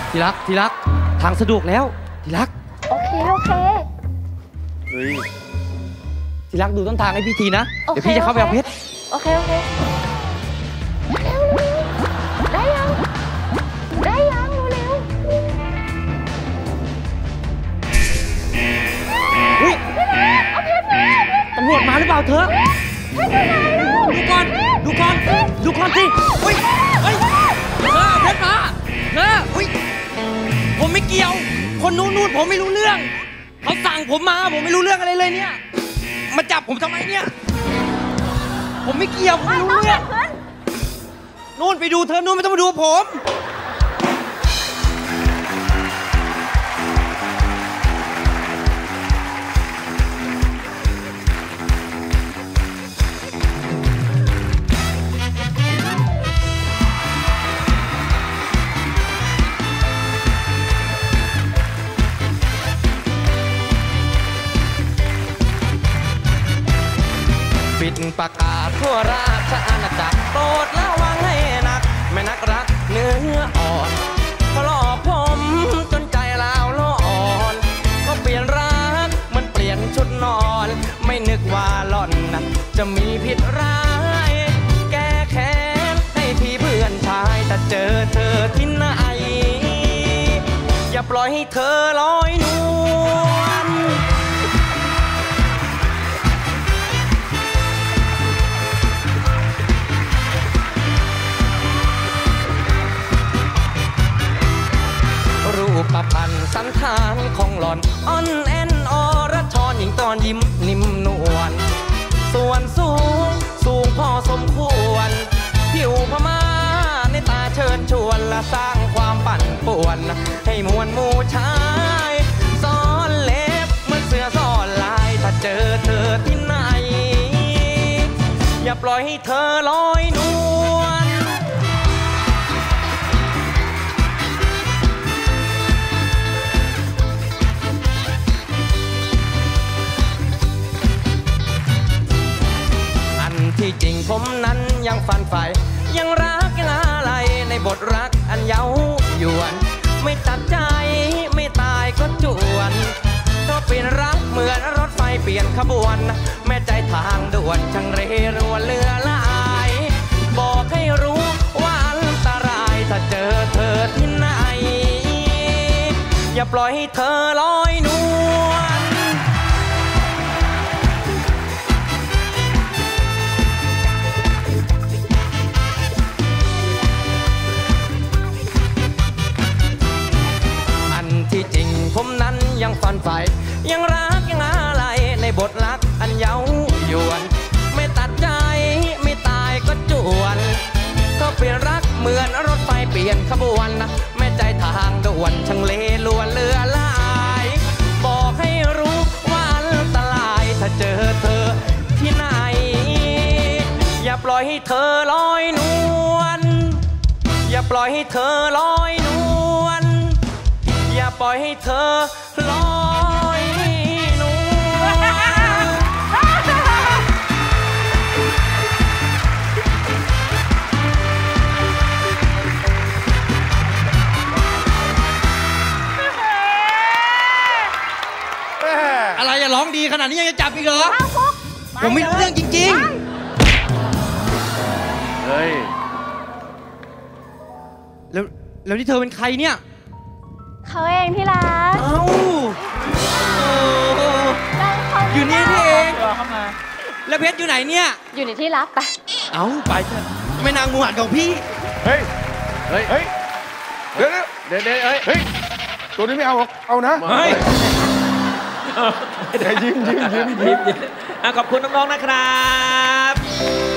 ที่รักทางสะดวกแล้วที่รักโอเคเฮ้ยที่รักดูต้นทางให้พี่ทีนะเดี๋ยวพี่จะเข้าไปเอาเพชรโอเคได้ยังเร็วอุ้ยเอาเพชรมาตำรวจมาหรือเปล่าเธอดูก่อนสิอุ้ยเฮ้ยเธอเอาเพชรมาเธออุ้ยผมไม่เกี่ยวคนนู้นผมไม่รู้เรื่องเขาสั่งผมมาผมไม่รู้เรื่องอะไรเลยเนี่ยมาจับผมทำไมเนี่ยผมไม่เกี่ยวผมไม่รู้เรื่องนู่นไปดูเธอนู่นไม่ต้องมาดูผมปิดประกาศทั่วราชอาณาจักรโปรดระวังให้หนักแม่นักรักเนื้ออ่อนพอหลอกผมจนใจลาวล้ออ่อนก็เปลี่ยนรักมันเปลี่ยนชุดนอนไม่นึกว่าหล่อนนะจะมีผิดร้ายแก้แค้นให้พี่เพื่อนชายแต่เจอเธอที่ไหนอย่าปล่อยให้เธอลอยนวลรูปพันธ์สันฐานของหล่อนอ่อนแอนอรชรหญิงตอนยิ้มนิ่มนวลส่วนสูงพอสมควรผิวพม่าในตาเชิญชวนและสร้างความปั่นป่วนให้มวลหมู่ชายซ่อนเล็บเหมือนเสือซ่อนลายถ้าเจอเธอที่ไหนอย่าปล่อยให้เธอลอยนวลที่จริงผมนั้นยังฝันใฝ่ยังรักยังอะไรในบทรักอันเย้ายวนไม่ตัดใจไม่ตายก็จวนก็เปลี่ยนรักเหมือนรถไฟเปลี่ยนขบวนแม่ใจทางด่วนช่างเรรัวเรือลายบอกให้รู้ว่าอันตรายถ้าเจอเธอที่ไหนอย่าปล่อยให้เธอลอยนวลที่จริงผมนั้นยังฝันใฝ่ยังรักยังอะไรในบทรักอันเย้ายวนไม่ตัดใจไม่ตายก็จวนก็เปลี่ยนรักเหมือนรถไฟเปลี่ยนขบวนแม่ใจทางด่วนช่างเลลวนเรือลายบอกให้รู้ว่าอันตรายถ้าเจอเธอที่ไหนอย่าปล่อยให้เธอลอยนวลอย่าปล่อยให้เธอลอยนวลอย่าปล่อยให้เธอลอยนวลอะไรอย่าร้องดีขนาดนี้ยังจะจับอีกเหรอผมไม่รู้เรื่องจริงๆเฮ้ยแล้วนี่เธอเป็นใครเนี่ยเขาเองที่รักเอ้าอยู่นี่เองเข้ามาแล้วเพชรอยู่ไหนเนี่ยอยู่ในที่รักไปเอ้าไปเถอะไม่นางมูหันของพี่เฮ้ยเดี๋ยวเฮ้ยตัวนี้ไม่เอานะเฮ้ยยิ้มขอบคุณน้องๆนะครับ